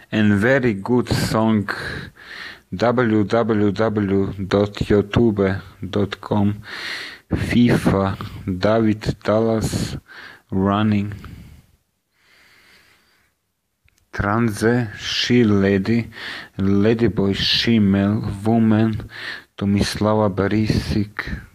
and very good song www.youtube.com FIFA David Dallas running Tranze she lady ladyboy she male woman Tomislava Barisic